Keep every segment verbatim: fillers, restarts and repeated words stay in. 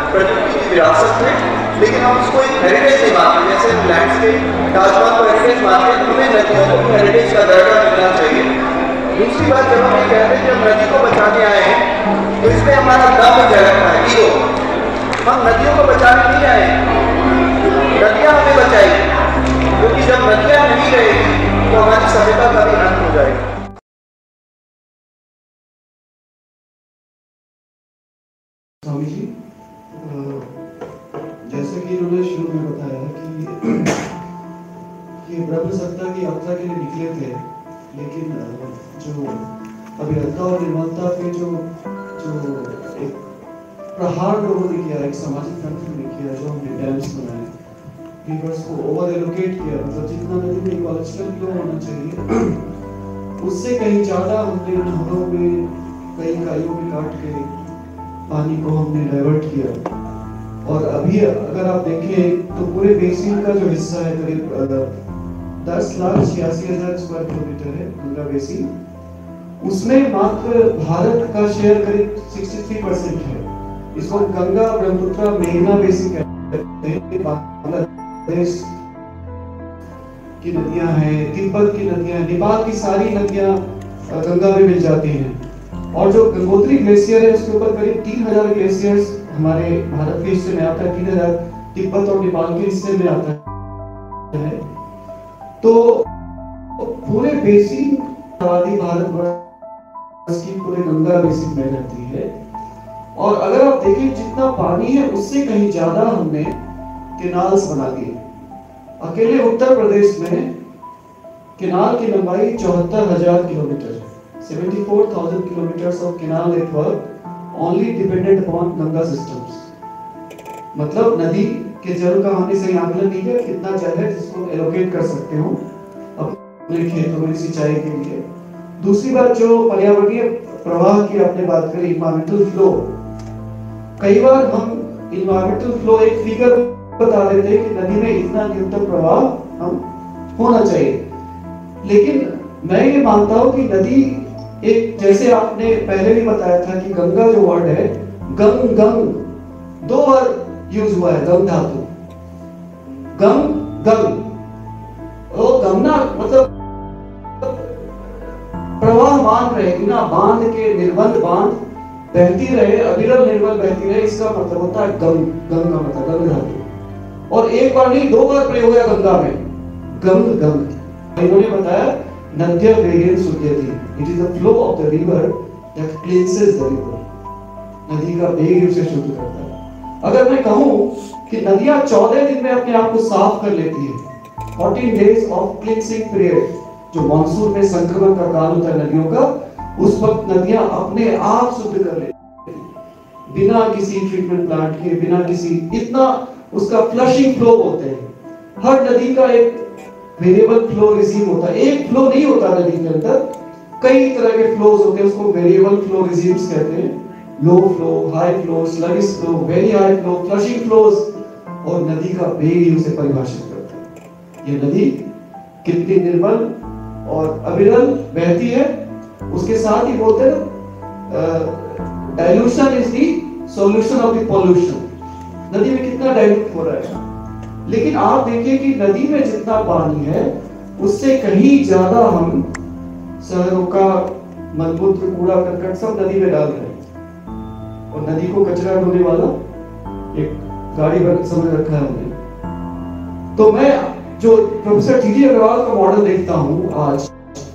प्रकृति की विरासत में, लेकिन हम उसको एक हेरिटेज नहीं मानते। जैसे हम लैंडस्केप ताजमहल को हेरिटेज मानते हैं, हमें नदियों को भी हेरिटेज का दर्जा मिलना चाहिए। दूसरी बात, जब हम ये कहते हैं कि हम नदी को बचाने आए हैं, तो इसमें हमारा दम झलकता है, ईगो। हम नदियों को बचाने नहीं आए हैं, नदियां हमें बचाएगी, क्योंकि जब नदियां नहीं रहेगी तो हमारी सभ्यता का भी अंत हो जाएगा। स्वामी जी, जैसे कि इन्होंने शुरू में बताया कि ये ब्रह्म सत्ता की यात्रा के लिए निकले थे, लेकिन जो अभियंता और निर्मलता के जो जो एक प्रहार लोगों ने किया, एक सामाजिक तंत्र ने किया, जो हमने डैम्स बनाए, रिवर्स को ओवर एलोकेट किया, मतलब जितना नदी में इकोलॉजिकल फ्लो होना चाहिए उससे कहीं ज्यादा हमने नहरों में कई इकाइयों में काट के पानी को हमने डाइवर्ट किया। और अभी अगर आप देखें तो पूरे बेसिन का जो हिस्सा है करीब दस लाख छियासी हजार स्क्वायर किलोमीटर है गंगा बेसिन, उसमें मात्र भारत का शेयर करीब तिरसठ परसेंट है। इसको गंगा ब्रह्मपुत्र मेघना बेसिन कहते हैं। बांग्लादेश की नदियां हैं, तिब्बत की नदियां, नेपाल की सारी नदियां गंगा में मिल जाती हैं। और जो गंगोत्री ग्लेशियर है उसके ऊपर करीब तीन हजार ग्लेशियर्स हमारे भारत के हिस्से में आता है, तीन हजार तिब्बत और नेपाल के हिस्से में आता है। तो पूरे बेसिन आबादी भारत वर्ष की पूरे गंगा बेसिन में रहती है। और अगर आप देखें जितना पानी है उससे कहीं ज्यादा हमने केनाल्स बना दिए। अकेले उत्तर प्रदेश में केनाल की लंबाई चौहत्तर हजार किलोमीटर है। चौहत्तर हज़ार kilometers of canal network only dependent upon Ganga systems। मतलब नदी के जल का हमने सही आकलन नहीं किया, कितना जल है जिसको एलोकेट कर सकते हो अपने खेतों में सिंचाई के लिए। दूसरी बात, जो पर्यावरणीय प्रवाह की आपने बात करी, इन्वायरमेंटल फ्लो, कई बार हम इन्वायरमेंटल फ्लो एक फिगर बता देते हैं कि नदी में इतना न्यूनतम प्रवाह हम होना चाहिए, लेकिन मैं ये मानता हूं कि नदी एक, जैसे आपने पहले भी बताया था कि गंगा जो वर्ड है, गंग गंग दो बार यूज हुआ है, गंग धातु, गंग गंग। और गंगा मतलब प्रवाह मान रहे, बिना बांध के, निर्बंध बांध बहती रहे, अविरल निर्बल बहती रहे, इसका मतलब होता है गंग। गंग का मतलब गंग धातु। और एक बार नहीं, दो बार प्रयोग हुआ गंगा में, गंग गंग। इन्होंने बताया नद्य वेगेन सुध्यति, it is the flow of the river that cleanses the river. नदी का वेग उसे शुद्ध करता है। अगर मैं कहूं कि नदियां चौदह दिन में अपने आप को साफ कर लेती है, चौदह डेज ऑफ क्लींसिंग पीरियड, जो मॉनसून में संक्रमण का काल होता है नदियों का, उस वक्त नदियां अपने आप शुद्ध कर लेती हैं बिना किसी ट्रीटमेंट प्लांट के, बिना किसी, इतना उसका फ्लशिंग फ्लो होते हैं। हर नदी का एक वेरिएबल फ्लो रिजीम होता है, एक फ्लो नहीं होता नदी के अंदर, कई तरह के फ्लोज होते हैं, उसको वेरिएबल फ्लो रिजीम्स कहते हैं। Low flow, high flow, sluggish flow, very high flow, flushing flows, और नदी का वेग उसे परिभाषित करता है। ये नदी कितनी निर्मल और अविरल बहती है, उसके साथ ही बोलते हैं dilution is the solution of the pollution. नदी में कितना डाइल्यूट हो रहा है, लेकिन आप देखिए कि नदी में जितना पानी है उससे कहीं ज्यादा हम शहरों का मलमूत्र, कूड़ा करकट सब नदी में डाल रहे हैं। और नदी को कचरा ढोने वाला एक गाड़ी बन समझ रखा है हमने। तो मैं जो प्रोफेसर टी डी अग्रवाल का मॉडल देखता हूं आज,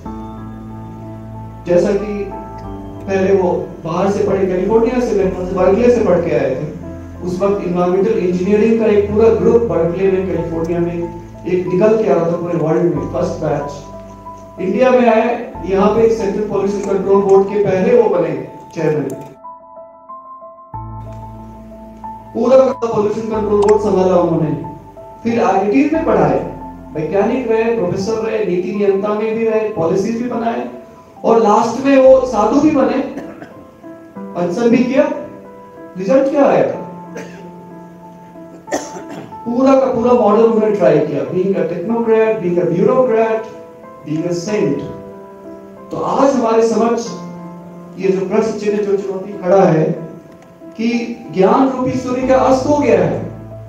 जैसा कि पहले वो बाहर से पढ़े, कैलिफोर्निया से, बर्कले से पढ़ के आए थे, उस वक्त इन्वायरमेंटल इंजीनियरिंग का एक पूरा ग्रुप बर्कले में, कैलिफोर्निया में एक निकल के आ रहा था पूरे वर्ल्ड में, फर्स्ट बैच इंडिया में आए। यहाँ पे एक सेंट्रल पॉल्यूशन कंट्रोल बोर्ड के पहले वो बने चेयरमैन, पूरा पॉल्यूशन कंट्रोल बोर्ड संभाला उन्होंने। फिर आई आई टी में पढ़ाए, वैज्ञानिक रहे, प्रोफेसर रहे, नीति नियंत्रण में भी रहे, पॉलिसीज भी बनाए, और लास्ट में वो साधु भी बने, पंचम भी किया। रिजल्ट क्या आया था? पूरा का पूरा मॉडल उन्होंने ट्राई किया, being a technocrat, being a bureaucrat, being a saint. तो आज हमारे समझ ये जो प्रश्न चिन्ह, जो चुनौती खड़ा है कि ज्ञान रूपी सूर्य का अस्त हो गया है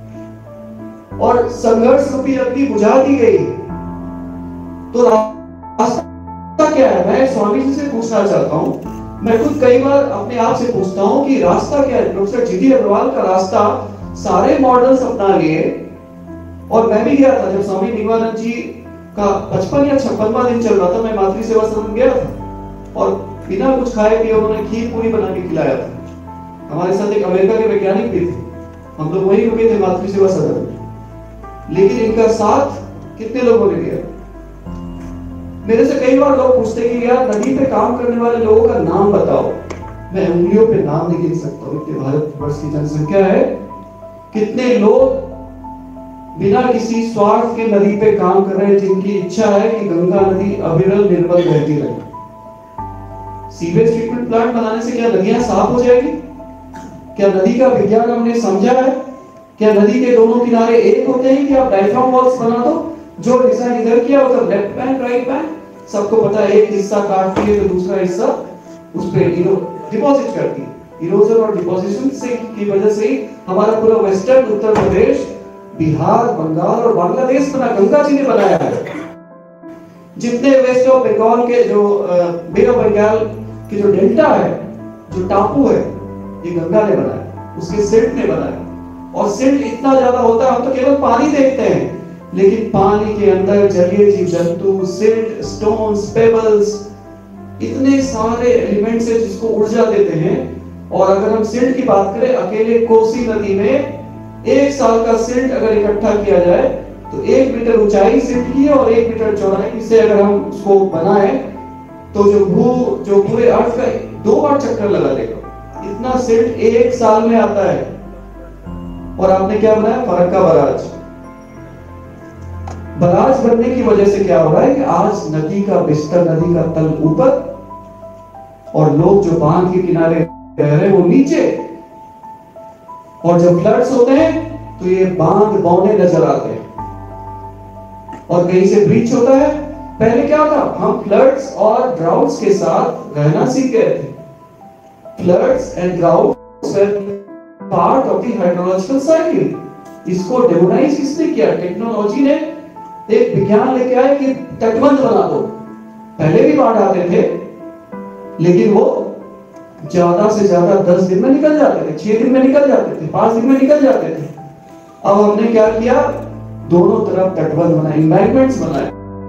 और संघर्ष रूपी अग्नि बुझा दी गई, तो रास्ता क्या है? मैं स्वामी जी से पूछना चाहता हूं, मैं खुद कई बार अपने आप से पूछता हूं कि रास्ता क्या है? प्रोफेसर जी डी अग्रवाल का रास्ता सारे मॉडल्स अपना लिए, और मैं भी गया था जब स्वामी निवानंद जी का पचपन या छप्पनवा दिन चल रहा था, मैं मातृ सेवा सदन गया था और बिना कुछ खाए पिए उन्होंने खीर पूरी बना के खिलाया था। हमारे साथ एक अमेरिका के वैज्ञानिक भी थे, हम लोग वहीं रुके थे मातृ सेवा सदन में, लेकिन इनका साथ कितने लोगों ने दिया? मेरे से कई बार लोग पूछते कि यार नदी पे काम करने वाले लोगों का नाम बताओ। मैं उंगलियों पे नाम नहीं गिन सकता हूं, इतने भारतवर्ष की जनसंख्या है, कितने लोग बिना किसी स्वार्थ के नदी पे काम कर रहे हैं, जिनकी इच्छा है कि गंगा नदी अविरल निर्मल बहती रहे। सीवेज ट्रीटमेंट प्लांट बनाने से क्या नदियां साफ हो जाएगी? क्या नदी का विज्ञान हमने समझा है? क्या नदी के दोनों किनारे एक होते हैं कि आप डायफ्राम वॉल्स बना दो, जो डिजाइन इधर किया होता है लेफ्ट बैंक राइट बैंक, सबको पता है एक हिस्सा काटती है तो दूसरा हिस्सा उस पे डिपॉजिट करती है। इरोजन और डिपोजिशन से की वजह से हमारा पूरा वेस्टर्न उत्तर प्रदेश, बिहार, बंगाल और बांग्लादेश बना, गंगा जी ने बनाया है। जितने वेस्ट ऑफ बंगाल के जो बे ऑफ बंगाल के जो डेल्टा है, जो टापू है, ये गंगा ने बनाया, उसके सिल्ट ने बनाया। और सिल्ट इतना ज्यादा होता है, हम तो केवल पानी देखते हैं, लेकिन पानी के अंदर जलीय जीव जंतु, सिल्ट, स्टोन्स, पेबल्स, इतने सारे एलिमेंट्स हैं जिसको ऊर्जा देते हैं। और अगर हम सिल्ट की बात करें, अकेले कोसी नदी में एक साल का सिल्ट अगर इकट्ठा किया जाए तो एक मीटर ऊंचाई सिल्ट की है और एक मीटर चौड़ाई से अगर हम उसको बनाए तो जो भू जो पूरे अर्थ का दो बार चक्कर लगा देगा। इतना सिल्ट एक साल में आता है। और आपने क्या बनाया? फरक्का बराज। बराज बनने की वजह से क्या हो रहा है कि आज नदी का बिस्तर, नदी का तल ऊपर और लोग जो बांध के किनारे रह रहे हैं वो नीचे। और जब फ्लड्स होते हैं तो ये बांध बौने नजर आते हैं और कहीं से ब्रीच होता है। पहले क्या था? हम फ्लड्स और ड्राउट्स के साथ रहना सीख गए थे। Floods and droughts were part of the hydrological cycle. इसको डेमोनाइज किसने किया? टेक्नोलॉजी ने एक विज्ञान लेके आया कि तटबंध बना दो। पहले भी बाढ़ आते थे, लेकिन वो ज्यादा से ज्यादा दस दिन में निकल जाते थे, छह दिन में निकल जाते थे, पांच दिन में निकल जाते थे। अब हमने क्या किया? दोनों तरफ तटबंध बनाए, एम्बैंकमेंट्स बनाए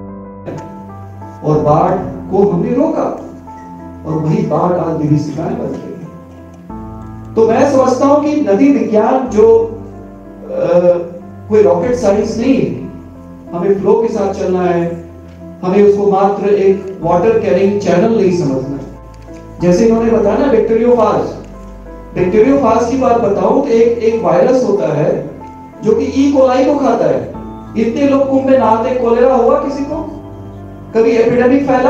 और बाढ़ को हमने रोका। और वही बाढ़ आज विभीषिकाएं बन रही है। तो मैं समझता हूं कि नदी विज्ञान जो आ, कोई रॉकेट साइंस नहीं है। हमें फ्लो के साथ चलना है, हमें उसको मात्र एक वाटर कैरिंग चैनल नहीं समझना। जैसे इन्होंने बताया ना बैक्टीरियोफाज, बैक्टीरियोफाज की बात बताऊं तो एक एक वायरस होता है जो कि ई कोलाई को खाता है। इतने लोग कुंभ में नहाते, कोलेरा हुआ किसी को? कभी एपिडेमिक फैला?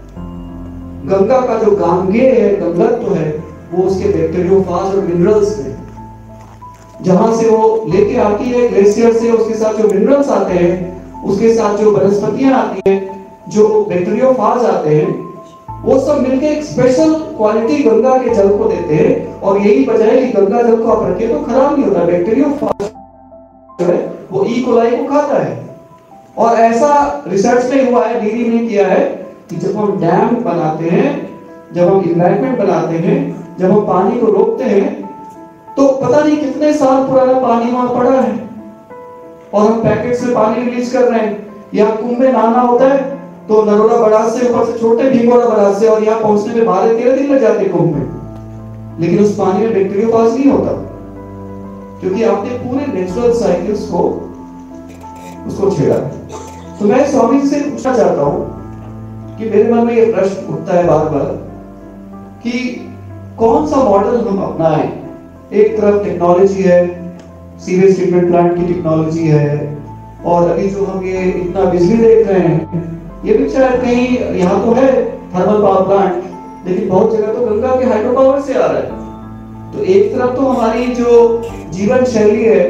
गंगा का जो गांगे है, गंगत्व है, वो उसके बैक्टीरियोफाज और मिनरल्स में, जहां से वो लेके आती है ग्लेशियर से, उसके साथ जो मिनरल्स आते हैं, उसके साथ जो वनस्पतियां आती हैं, जो बैक्टीरियोफाज आते हैं, वो सब मिलके एक स्पेशल क्वालिटी गंगा के जल को देते हैं। और यही वजह है कि गंगा जल को आप रखें तो खराब नहीं होता। बैक्टीरियोफाज जो है वो ई कोलाई को खाता है। और ऐसा रिसर्च में हुआ है, नीरी ने किया है, कि जब हम डैम बनाते हैं, जब हम एनवायरनमेंट बनाते हैं, जब हम पानी को रोकते हैं, तो पता नहीं कितने साल पुराना पानी वहां पड़ा है और हम पैकेट से पानी रिलीज कर रहे हैं। यहाँ कुंभ में नहाना होता है तो नरोड़ा बराज से, ऊपर से छोटे भीमोड़ा बराज से, और यहाँ पहुंचने में बारह तेरह दिन लग जाते कुंभ में। लेकिन उस पानी में बैक्टीरियोफाज नहीं होता, क्योंकि आपने पूरे नेचुरल साइकिल्स को उसको छेड़ा। तो मैं स्वामी जी से पूछना चाहता हूं कि मेरे मन में ये प्रश्न उठता है बार बार कि कौन सा मॉडल हम अपनाएं। एक तरफ टेक्नोलॉजी है, सीवेज ट्रीटमेंट प्लांट की टेक्नोलॉजी है, और अभी जो हम ये इतना बिजली देख रहे हैं, ये भी शायद कहीं यहाँ तो है थर्मल पावर प्लांट, लेकिन बहुत जगह तो गंगा के हाइड्रो पावर से आ रहा है। तो एक तरफ तो हमारी जो जीवन शैली है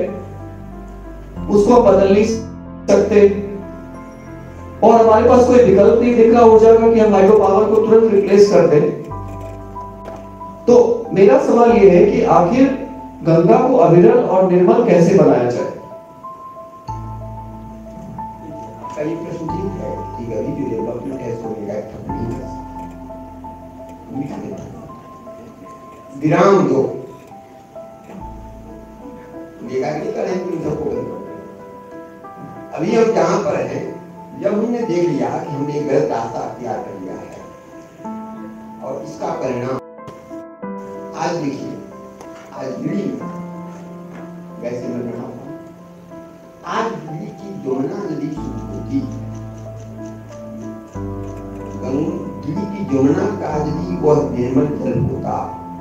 उसको बदल नहीं सकते, और हमारे पास कोई विकल्प नहीं दिख रहा ऊर्जा का कि हम हाइड्रो पावर को तुरंत रिप्लेस कर दें। तो मेरा सवाल ये है कि आखिर गंगा को अविरल और निर्मल कैसे बनाया जाए? कई प्रश्न ठीक है कि अभी जो डेवलपमेंट है सो मेरा विराम दो मेगा नहीं करें तुम सबको करें। अभी हम जहां पर हैं, जब हमने देख लिया कि हमने एक गलत रास्ता अख्तियार कर लिया है और इसका परिणाम आज देखिए, आज दिल्ली में वैसे मैं बना हुआ, आज दिल्ली की जमुना नदी शुरू होगी, दिल्ली की जमुना का यदि वह निर्मल जल होता,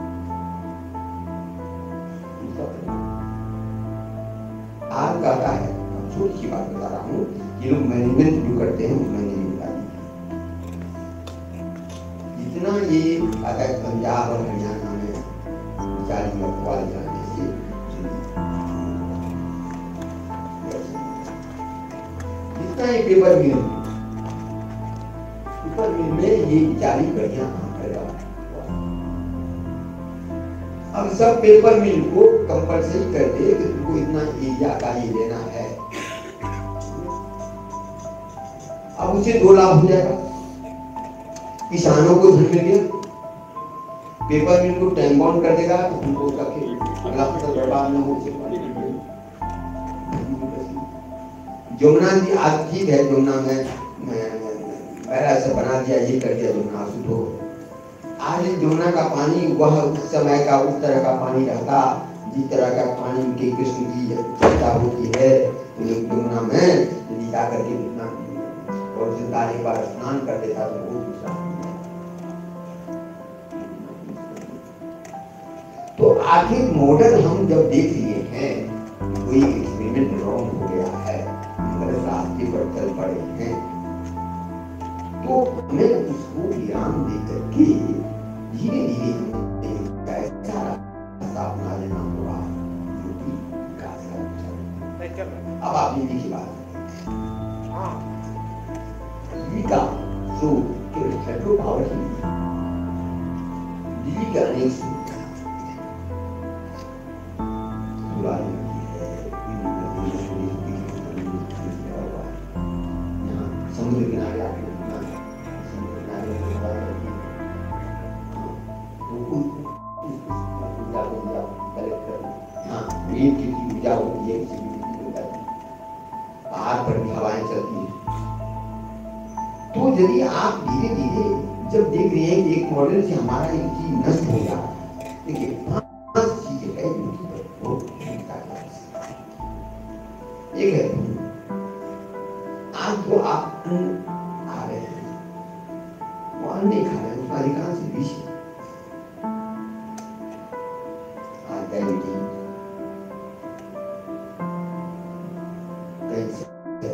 आज कहता है, छोटी सी बात बता रहा हूँ, ये लोग मैनेजमेंट जो करते हैं मैंने नहीं बता दी, जितना ये अगर पंजाब और हरियाणा में चाली अखबार जाने से जितना ये पेपर मिल पेपर मिल में ये चाली बढ़िया काम करेगा। अब सब पेपर मिल को कंपलसरी कर दे कि तुमको इतना एरिया का ये लेना है, अब उसे दो लाभ हो जाएगा, किसानों को धन मिल गया, पेपर मिल को टाइम बाउंड कर देगा तो तुमको उसका अगला फसल बर्बाद न हो। जमुना जी आज ठीक है, जमुना में पहला से बना दिया, ये कर दिया, जमुना शुद्ध हो। आज जमुना का पानी वह उस समय का उस तरह का पानी रहता जिस तरह का पानी के कृष्ण की चर्चा होती है, जमुना में यदि जाकर के और जिंदा एक बार स्नान कर देता तो वो दूसरा। तो आखिर मॉडल हम जब देख लिए हैं, कोई एक्सपेरिमेंट रॉन्ग हो गया है, गलत रास्ते पर चल पड़े हैं, तो हमें उसको विराम दे करके धीरे धीरे ऐसा रास्ता अपना लेना होगा जो कि विकास का। अब आपने देखी बात का जो हाइड्रो पावर की दिल्ली के अनेक समुद्र किनारे आके समुद्र किनारे ऊर्जा होती है, पहाड़ पर भी हवाएं चलती हैं। तो यदि आप धीरे धीरे जब देख रहे हैं कि एक मॉडल से हमारा एक चीज नष्ट हो रहा है, देखिए पांच चीजें है एक है आज जो आप खा रहे हैं वो अन्न नहीं खा रहे हैं, उसका अधिकांश विष है। आज डायबिटीज, कैंसर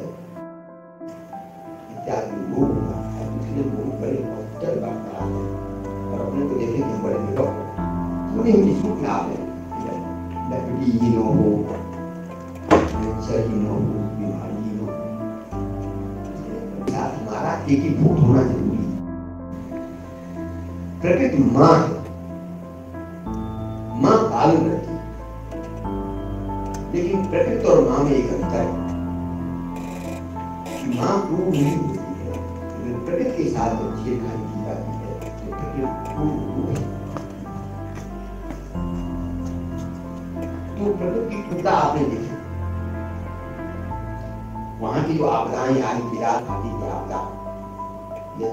इत्यादि रोग होगा, इसलिए बहुत बड़े हॉस्पिटल बात करा है और अपने को देखे कि बड़े डॉक्टर उन्हें विश्व में आप डायबिटीज ही न हो, कैंसर ही न हो, बीमारी ही न हो, साथ हमारा एकीभूत होना जरूरी है। प्रकृति माँ है, माँ पालन करती है, लेकिन प्रकृति और माँ में एक अंतर है। माँ पूर्ण नहीं होती है, लेकिन प्रकृति के साथ जब छेड़खानी की जाती है तो प्रकृति पूर्ण होती है। तो प्रकृति की क्षमता आपने देखी, वहां की जो आपदाएं आई, बिराट घाटी की आपदा, ये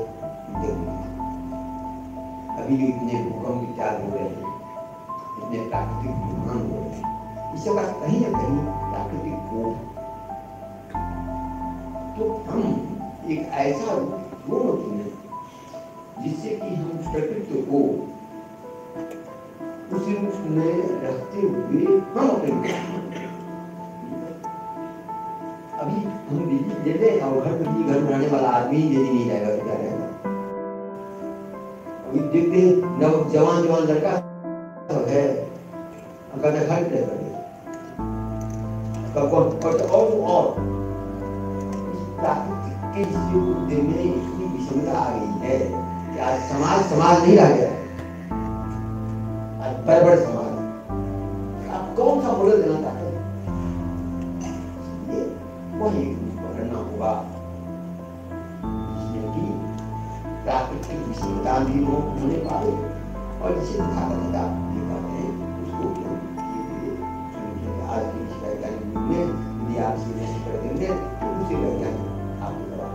अभी जो इतने भूकंप इत्यादि हो रहे हैं, इतने प्राकृतिक विमान हो रहे हैं, इससे बात कहीं ना कहीं प्राकृतिक कोप। तो हम एक ऐसा रूप चुने जिससे कि हम प्रकृति को उस रूप में रखते हुए हम अपने अभी हम बिजली ले लें और घर बिजली घर बनाने वाला आदमी यदि नहीं जाएगा तो क्या रहेगा। अभी देखते हैं नव जवान जवान लड़का सब है, अगर घर पे कर कौन और और प्राकृतिक के युग में इतनी विषमता आ गई है कि आज समाज समाज नहीं रह गया। बड़े समाज आप कौन सा मॉडल देना चाहते हैं? ये वही करना होगा जिसमें कि प्राकृतिक विषमता भी हो होने पाए और जिसे दिखाता था ये कहते हैं उसको आज की वैज्ञानिक युग में यदि आप इसे नहीं कर देंगे तो उसे वैज्ञानिक आपको दबा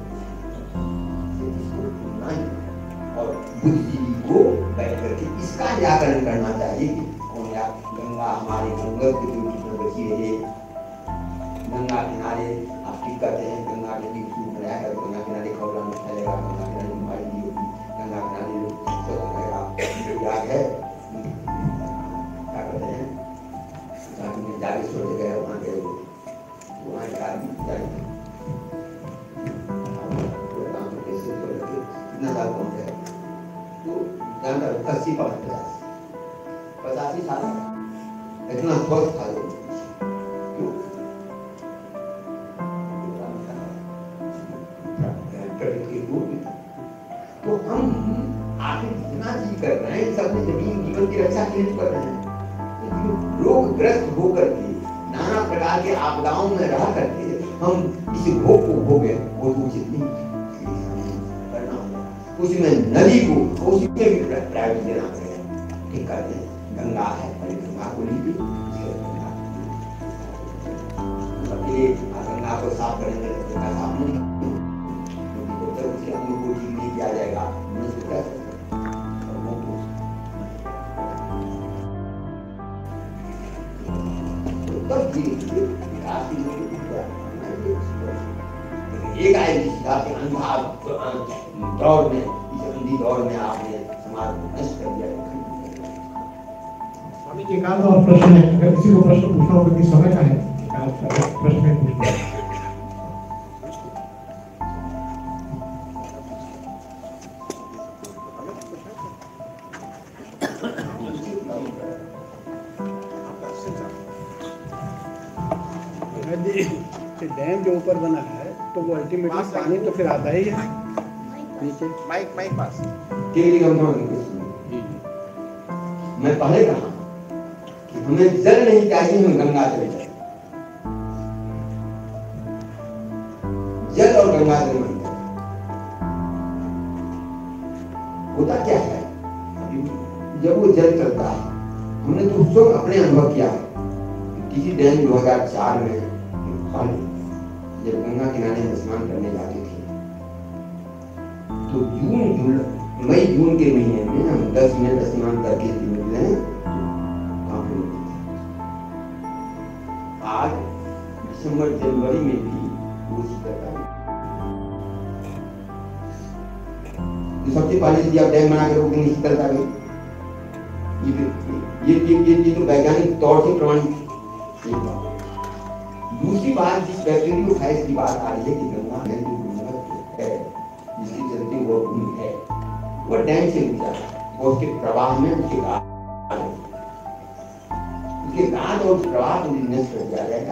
और बुद्धिजीवी को बैठ करके इसका निराकरण करना चाहिए कि कौन या गंगा हमारे गंगा के दूर की बची है। गंगा किनारे आप ठीक करते हैं गंगा के बीच में बनाया है गंगा किनारे खौला में फैलेगा गंगा किनारे बीमारी नहीं होगी गंगा किनारे लोग स्वस्थ रहेगा याद है क्या कहते हैं जागेश्वर जगह है वहाँ गए वो वहाँ एक आदमी जाएंगे कितना साल पहुँच गए तो जानता है अस्सी पाँच पचास पचासी साल इतना स्वस्थ था लोग तो हम आखिर जितना जी कर रहे हैं सब जमीन जीवन की रक्षा के लिए कर रहे हैं रोगग्रस्त होकर के नाना प्रकार के आपदाओं में रह करके हम इस रोग को भोगे वो उचित नहीं करना होगा उसमें नदी को उसमें भी प्रायोरिटी देना पड़ेगा ठीक कहते हैं गंगा है पहले गंगा को लीजिए गंगा को साफ करेंगे गंगा साफ नहीं उसके अंग को ठीक नहीं किया जाएगा मनुष्य क्या तब धीरे विकास की एक आए के अंधा दौर में इस अंधी दौर में आपने समाज को नष्ट कर दिया। स्वामी जी का और प्रश्न है अगर किसी को प्रश्न पूछना हो क्योंकि समय का है आप प्रश्न में पूछना डैम जो ऊपर बना है तो वो अल्टीमेटली पानी तो फिर आता ही है नीचे माइक माइक पास तेरी गंगा मैं पहले कहा कि हमें जल नहीं चाहिए हम गंगा चले जाए जल और गंगा जल में होता क्या है जब वो जल चलता है हमने तो उसको अपने अनुभव किया है किसी डैम दो हज़ार चार में जब गंगा किनारे में स्नान करने जाते थे तो जून जुलाई मई जून के महीने में हम दस मिनट स्नान करके निकले आज दिसंबर जनवरी में भी वो सबसे पहले यदि आप डैम बना कर रोकेंगे शीतलता गई ये ये ये तो वैज्ञानिक तौर से प्रमाणित है। दूसरी बात जिस बैक्टीरियो फैज की बात आ रही है कि गंगा में जो गुणवत्ता है जिसके चलते वो है वो डैम से नीचा वो उसके प्रवाह में उसके बाद उसके बाद और प्रवाह को नष्ट कर दिया जाएगा।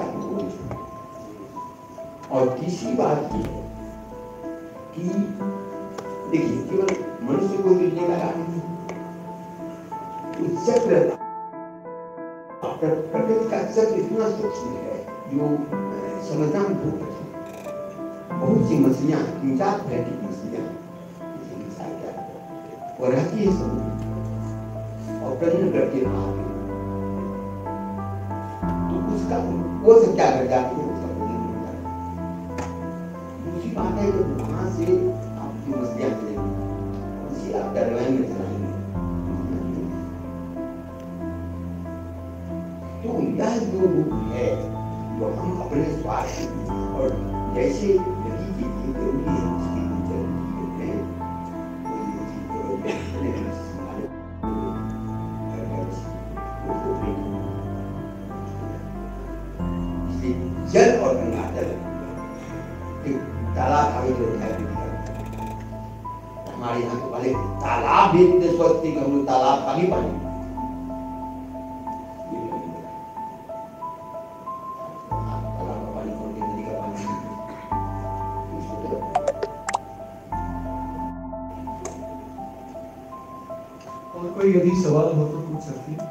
और तीसरी बात ये है कि देखिए केवल मनुष्य को गिरने लगा नहीं चक्र प्रकृति का चक्र इतना सूक्ष्म है जो समझना बहुत कठिन बहुत सी मछलियां तीन चार तरह की मछलियां और रहती है समुद्र और प्रजनन करके वहां तो उसका वो सब क्या कर जाती है उसका प्रजनन हो जाता है। दूसरी बात है कि वहां से आप जो मछलियां मिलेंगी उसी आप डरवाई में चलाएंगे तो यह जो रूप है जो हम अपने स्वास्थ्य और जैसे नदी के लिए जरूरी है उसकी जरूरी है जल और गंगा जल तालाब हमें जो है हमारे यहाँ तो पहले तालाब भी इतने स्वच्छ थे कि हम लोग तालाब का भी पानी कोई यदि सवाल हो तो कुछ सकती है।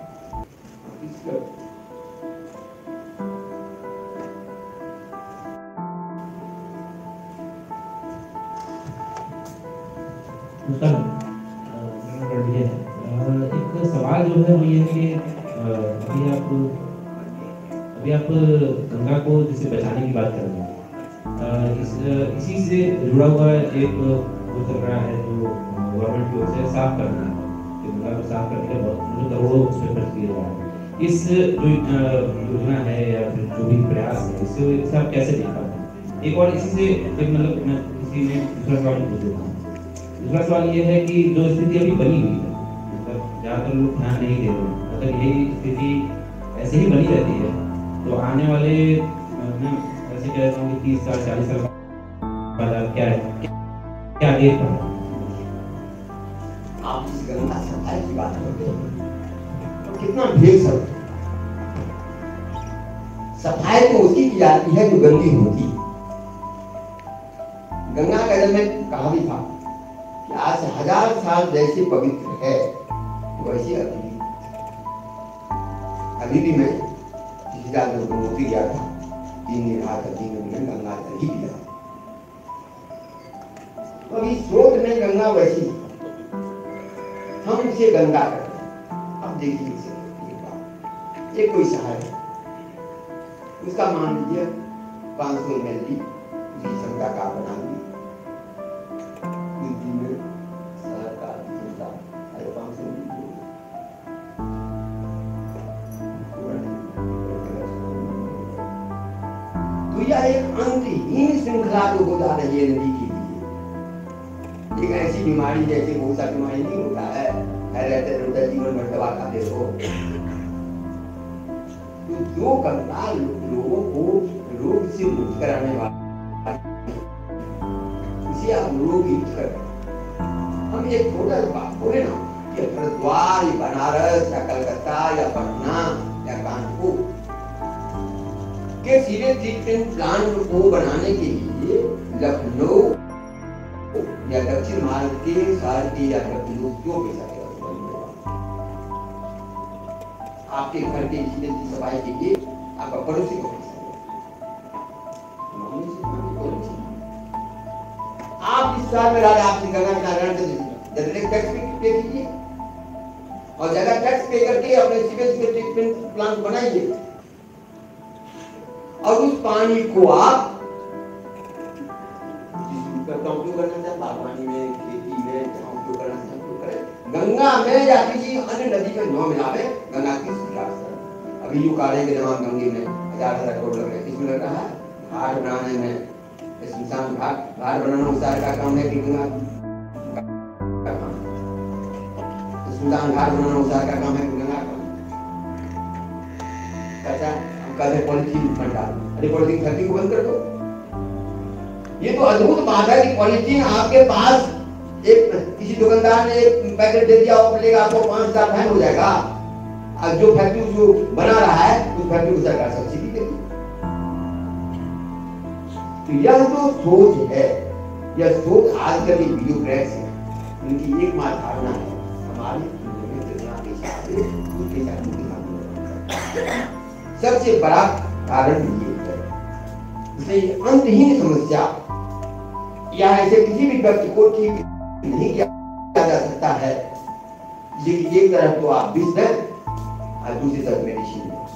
एक सवाल जो है वो ये है कि अभी आप अभी आप गंगा को जैसे बचाने की बात कर रहे हैं, इस इसी से जुड़ा हुआ एक वो चल रहा है जो गवर्नमेंट की ओर से साफ करना है, गंगा को साफ करने के बहुत करोड़ों उस पर खर्च किया जा रहा है। इस जो योजना है या फिर जो भी प्रयास है इससे इसे आप कैसे देख पाते हैं? एक और इसी से एक मतलब मैं इसी में दूसरा सवाल पूछ देता हूँ। दूसरा सवाल ये है कि जो स्थिति अभी बनी हुई है, मतलब ज़्यादातर लोग ध्यान नहीं दे रहे, अगर यही स्थिति ऐसे ही बनी रहती है तो आने वाले मैं ऐसे कह रहा हूँ कि तीस साल चालीस साल बाद आप क्या है क्या देख पा रहे हैं? आप इस गंगा सफाई की बात करते हैं तो कितना ढेर सब सफाई तो उसकी की जाती है जो गंदी होती। गंगा का जल में कहा भी था कि आज से हजार साल जैसे पवित्र है वैसे अभी भी अभी भी मैं किसी जादू को मोती गया था, तीन दिन रहा था, तीन दिन गंगा जल ही पिया। तो अभी स्रोत में गंगा वैसी हम इसे गंगा करते हैं। अब देखिए इसे एक बात, एक कोई शहर है, उसका मान लीजिए पाँच सौ एम एल की उसी क्षमता का बना ली, शहर का क्षमता अरे पाँच सौ तो यह एक अंतहीन श्रृंखला जो हो जा रही है नदी की। एक ऐसी बीमारी जैसे बहुत सा बीमारी नहीं होता है, है रहते रहते जीवन भर दवा खाते हो, तो जो गंगा लोगों को रोग से मुक्त कराने वाला उसे आप लोग युक्त कर। हम एक छोटा सा बात बोले ना कि हरिद्वार या बनारस या कलकत्ता या पटना या कानपुर के सीधे ट्रीटमेंट प्लांट को बनाने के लिए लखनऊ या दक्षिण भारत के शहर के या लोग क्यों पैसा आपके घर के सीधे की सफाई के लिए आपका पड़ोसी को पैसा आप इस साल में राजा आपसे गंगा नारायण से डायरेक्ट टैक्स पे कीजिए और जगह टैक्स पे करके अपने सीवेज में ट्रीटमेंट प्लांट बनाइए और उस पानी को आप उपयोग करना चाहते बागवानी में, खेती में, जहाँ उपयोग करना चाहते उपयोग करें। गंगा में या किसी अन्य नदी में न मिलावे, गंगा की सुरक्षा। अभी जो कार्य के जमाने गंगे में हजार हजार करोड़ लग रहे हैं, इसमें लग रहा है घाट बनाने में, स्मशान घाट घाट बनाना उसार का काम है कि गंगा स्मशान घाट बनाना उसार का काम है कि गंगा का। अच्छा हम कहते हैं पॉलिथीन भंडार, अरे पॉलिथीन फैक्ट्री को बंद कर दो। ये तो अद्भुत बात है कि पॉलिथीन आपके पास एक किसी दुकानदार ने एक पैकेट दे दिया और लेगा आपको पांच हजार फाइन हो जाएगा। अब जो फैक्ट्री जो बना रहा है उस फैक्ट्री को सरकार सब्सिडी देगी। तो यह जो सोच है, यह सोच आजकल के ब्यूरोक्रेट्स है, उनकी एक मात्र धारणा है हमारी जितना पैसा है उस पैसा सबसे बड़ा कारण ये है। इसलिए अंतहीन समस्या या ऐसे किसी भी व्यक्ति को ठीक नहीं किया जा सकता है, लेकिन एक तरफ तो आप विष दें और दूसरी तरफ मेडिसिन दें।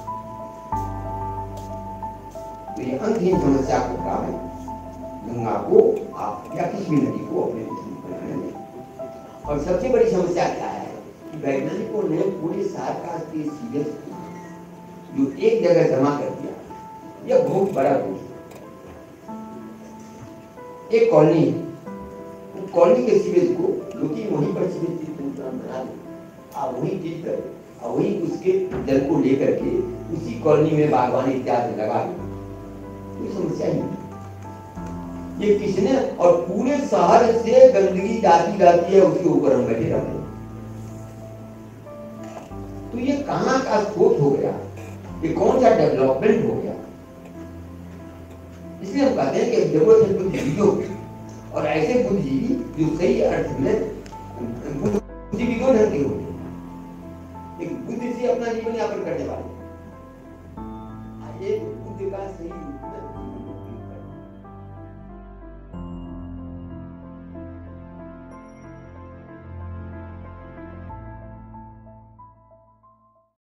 तो ये अंतहीन समस्या को कारण गंगा को आप या किसी भी नदी को अपने बनाने दें। और सबसे बड़ी समस्या क्या है कि वैज्ञानिकों ने पूरे सरकार के सीरियस जो एक जगह जमा कर दिया, यह बहुत बड़ा दोष है। एक कॉलोनी कॉलोनी के सीवेज को लोग वहीं पर सीवेज ट्रीटमेंट प्लांट बना दे, आप वहीं ट्रीट करें और वहीं उसके जल को लेकर के उसी कॉलोनी में बागवानी इत्यादि लगा दे, कोई समस्या ही नहीं। ये किसने और पूरे शहर से गंदगी जाती जाती है, उसके ऊपर हम बैठे रहते हैं। तो ये कहाँ का सोच हो गया, ये कौन सा डेवलपमेंट हो गया। इसलिए हम कहते हैं कि जरूरत है बुद्धिजीवियों और ऐसे बुद्धिजीवी जो सही अर्थ में बुद्धिजीवी दो ढंग के होते हैं। एक जीवन यापन करने वाले हैं। एक बुद्ध का सही रूप में